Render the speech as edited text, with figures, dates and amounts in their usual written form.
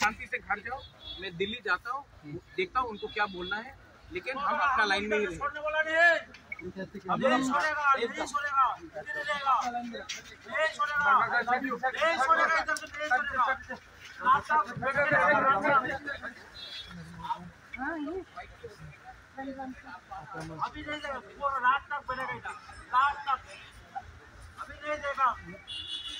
शांति से घर जाओ। मैं दिल्ली जाता हूँ, देखता हूँ उनको क्या बोलना है, लेकिन हम अपना लाइन में ही रहेंगे। अभी नहीं देगा, पूरा रात तक बनेगा, रात तक अभी नहीं देगा।